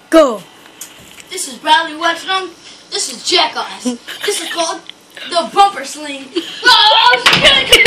Go. This is Bradley Wetstone. This is Jackass. This is called the bumper sling. Oh, shit!